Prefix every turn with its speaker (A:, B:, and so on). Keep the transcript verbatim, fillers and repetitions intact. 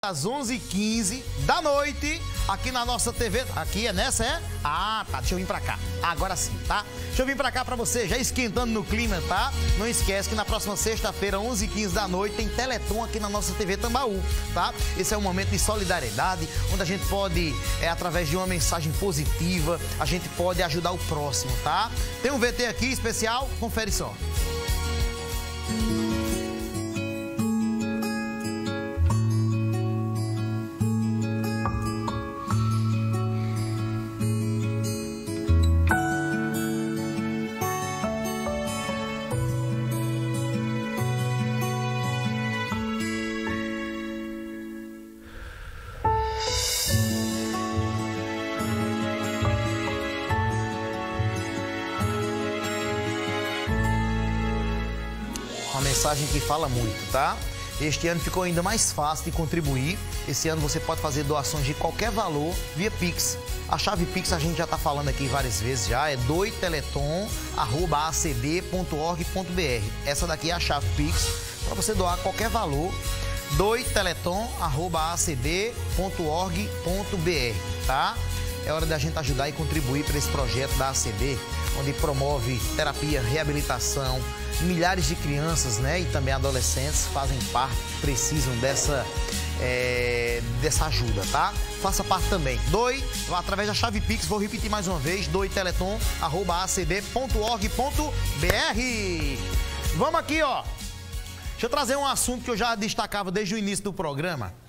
A: às onze e quinze da noite, aqui na nossa T V. Aqui é nessa, é? Ah, tá. Deixa eu vir pra cá. Agora sim, tá? Deixa eu vir pra cá pra você, já esquentando no clima, tá? Não esquece que na próxima sexta-feira, onze e quinze da noite, tem Teleton aqui na nossa T V Tambaú, tá? Esse é um momento de solidariedade, onde a gente pode, é, através de uma mensagem positiva, a gente pode ajudar o próximo, tá? Tem um V T aqui especial, confere só. Uma mensagem que fala muito, tá? Este ano ficou ainda mais fácil de contribuir. Esse ano você pode fazer doações de qualquer valor via Pix. A chave Pix a gente já está falando aqui várias vezes já, é doiteleton arroba a c b ponto org ponto b r. Essa daqui é a chave Pix para você doar qualquer valor, doiteleton arroba a c b ponto org ponto b r, tá? É hora da gente ajudar e contribuir para esse projeto da A C B, onde promove terapia, reabilitação. Milhares de crianças, né, e também adolescentes fazem parte, precisam dessa, é, dessa ajuda, tá? Faça parte também. Doe, através da chave Pix, vou repetir mais uma vez, doiteleton arroba a c b ponto org ponto b r. Vamos aqui, ó. Deixa eu trazer um assunto que eu já destacava desde o início do programa.